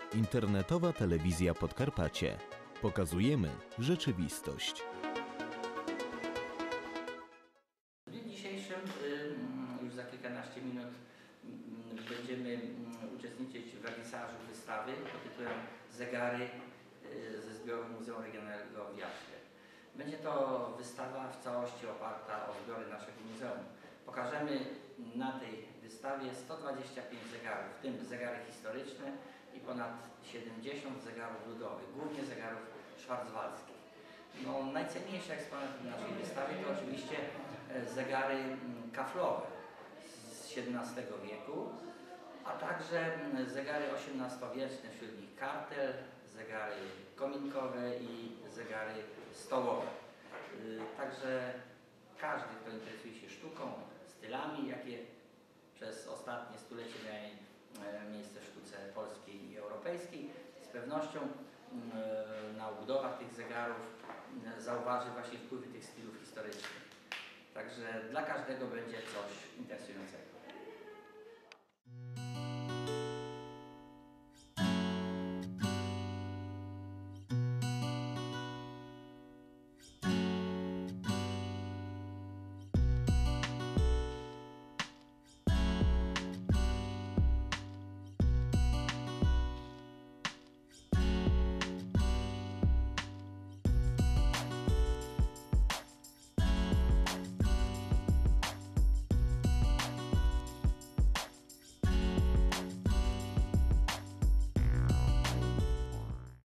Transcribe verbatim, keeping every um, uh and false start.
Internetowa Telewizja Podkarpacie. Pokazujemy rzeczywistość. W dniu dzisiejszym, już za kilkanaście minut, będziemy uczestniczyć w wernisażu wystawy pod tytułem Zegary ze zbioru Muzeum Regionalnego w Jaśle. Będzie to wystawa w całości oparta o zbiory naszego muzeum. Pokażemy na tej wystawie sto dwadzieścia pięć zegarów, w tym zegary historyczne i ponad siedemdziesiąt zegarów ludowych, głównie zegarów szwarcwaldzkich. No, najcenniejsze eksponaty w naszej wystawie to oczywiście zegary kaflowe z siedemnastego wieku, a także zegary osiemnastowieczne, wśród nich kartel, zegary kominkowe i zegary stołowe. Także każdy, kto interesuje się sztuką, stylami, jakie przez ostatnie stulecie miały miejsce w sztuce polskiej i europejskiej, z pewnością na budowach tych zegarów zauważy właśnie wpływy tych stylów historycznych. Także dla każdego będzie coś